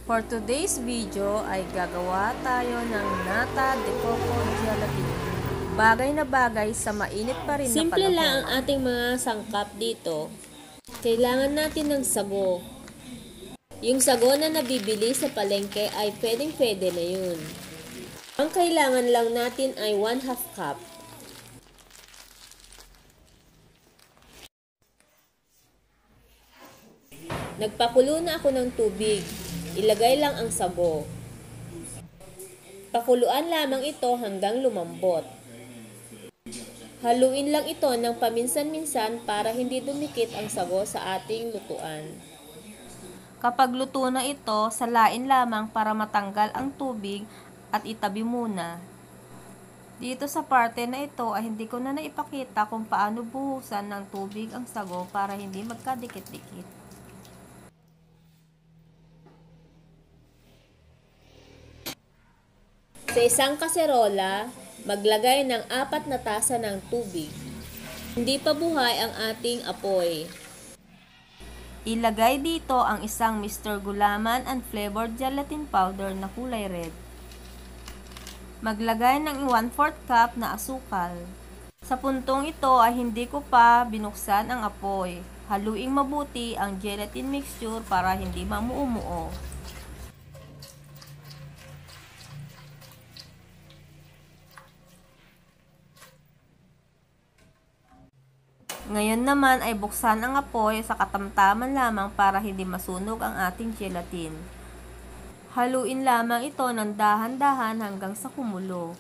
For today's video ay gagawa tayo ng nata de coco gelatin. Bagay na bagay sa mainit pa rin na panahon. Simple lang ang ating mga sangkap dito. Kailangan natin ng sago. Yung sago na nabibili sa palengke ay pwedeng-pwede na yun. Ang kailangan lang natin ay 1/2 cup. Nagpakulo na ako ng tubig. Ilagay lang ang sago. Pakuluan lamang ito hanggang lumambot. Haluin lang ito ng paminsan-minsan para hindi dumikit ang sago sa ating lutuan. Kapag luto na ito, salain lamang para matanggal ang tubig at itabi muna. Dito sa parte na ito ay hindi ko na naipakita kung paano buhusan ng tubig ang sago para hindi magkadikit-dikit. Sa isang kaserola, maglagay ng 4 na tasa ng tubig. Hindi pa buhay ang ating apoy. Ilagay dito ang isang Mr. Gulaman and Flavored Gelatin Powder na kulay red. Maglagay ng 1/4 cup na asukal. Sa puntong ito ay hindi ko pa binuksan ang apoy. Haluing mabuti ang gelatin mixture para hindi mamuo-muo. Ngayon naman ay buksan ang apoy sa katamtaman lamang para hindi masunog ang ating gelatin. Haluin lamang ito ng dahan-dahan hanggang sa kumulo.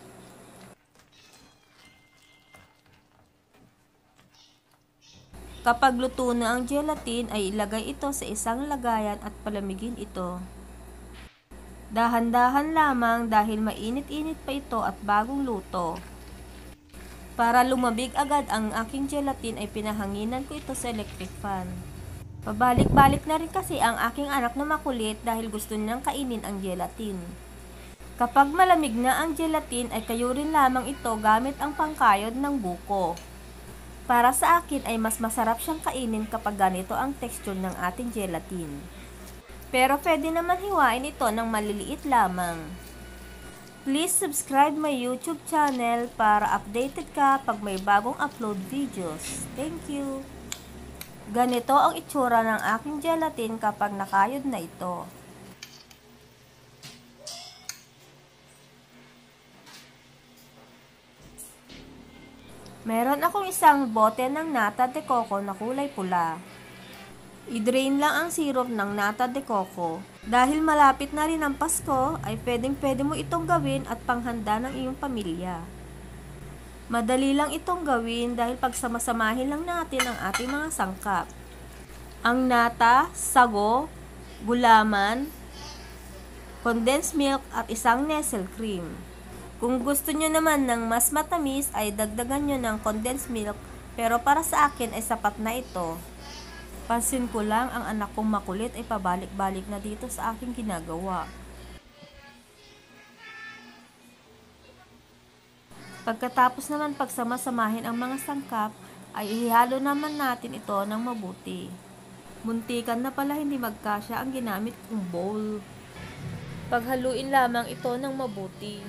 Kapag luto na ang gelatin ay ilagay ito sa isang lagayan at palamigin ito. Dahan-dahan lamang dahil mainit-init pa ito at bagong luto. Para lumabig agad ang aking gelatin ay pinahanginan ko ito sa electric fan. Pabalik-balik na rin kasi ang aking anak na makulit dahil gusto niyang kainin ang gelatin. Kapag malamig na ang gelatin ay kayurin lamang ito gamit ang pangkayod ng buko. Para sa akin ay mas masarap siyang kainin kapag ganito ang texture ng ating gelatin. Pero pwede naman hiwain ito ng maliliit lamang. Please subscribe my YouTube channel para updated ka pag may bagong upload videos. Thank you! Ganito ang itsura ng aking gelatin kapag nakayod na ito. Meron akong isang bote ng nata de coco na kulay pula. I-drain lang ang syrup ng nata de coco. Dahil malapit na rin ang Pasko, ay pwedeng-pwede mo itong gawin at panghanda ng iyong pamilya. Madali lang itong gawin dahil pagsamasamahin lang natin ang ating mga sangkap. Ang nata, sago, gulaman, condensed milk at isang nestle cream. Kung gusto nyo naman ng mas matamis ay dagdagan nyo ng condensed milk, pero para sa akin ay sapat na ito. Pansin ko lang ang anak kong makulit ay pabalik-balik na dito sa aking ginagawa. Pagkatapos naman pagsamasamahin ang mga sangkap, ay ihalo naman natin ito ng mabuti. Muntikan na pala hindi magkasya ang ginamit kong bowl. Paghaluin lamang ito ng mabuti.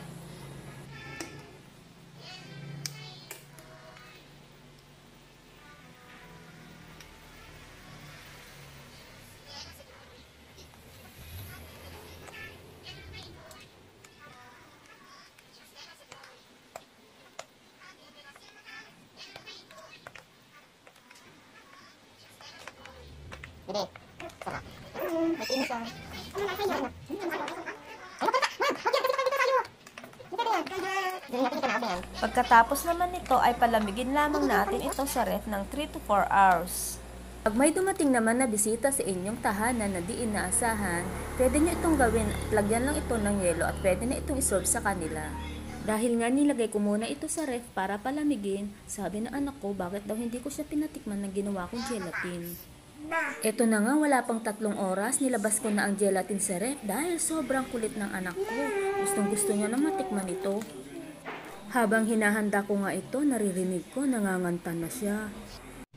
Pagkatapos naman nito ay palamigin lamang natin ito sa ref ng 3 to 4 hours. Pag may dumating naman na bisita sa inyong tahanan na di inaasahan, pwede nyo itong gawin at lagyan lang ito ng yelo at pwede na itong iserve sa kanila. Dahil nga nilagay ko muna ito sa ref para palamigin, sabi ng anak ko bakit daw hindi ko siya pinatikman ng ginawa kong gelatin. Eto na nga, wala pang 3 oras, nilabas ko na ang gelatin sa ref dahil sobrang kulit ng anak ko. Gustong-gusto niya na matikman ito. Habang hinahanda ko nga ito, naririnig ko nanganganta na siya.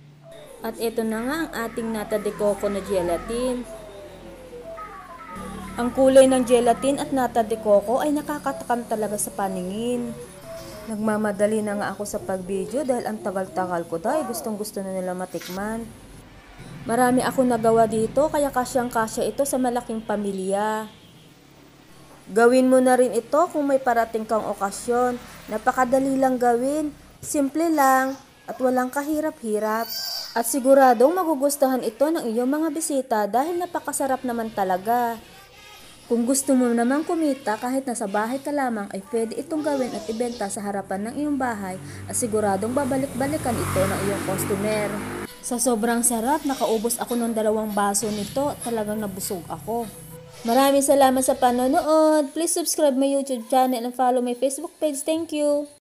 At eto na nga ang ating nata de coco na gelatin. Ang kulay ng gelatin at nata de coco ay nakakatakam talaga sa paningin. Nagmamadali na nga ako sa pag-video dahil ang tagal-tagal ko dahil gustong gusto na nila matikman. Marami ako nagawa dito kaya kasyang-kasya ito sa malaking pamilya. Gawin mo na rin ito kung may parating kang okasyon. Napakadali lang gawin, simple lang at walang kahirap-hirap. At siguradong magugustuhan ito ng iyong mga bisita dahil napakasarap naman talaga. Kung gusto mo namang kumita kahit nasa bahay ka lamang ay pwede itong gawin at ibenta sa harapan ng iyong bahay at siguradong babalik-balikan ito ng iyong customer. Sa sobrang sarap, nakaubos ako ng 2 baso nito at talagang nabusog ako. Maraming salamat sa panonood. Please subscribe my YouTube channel and follow my Facebook page. Thank you!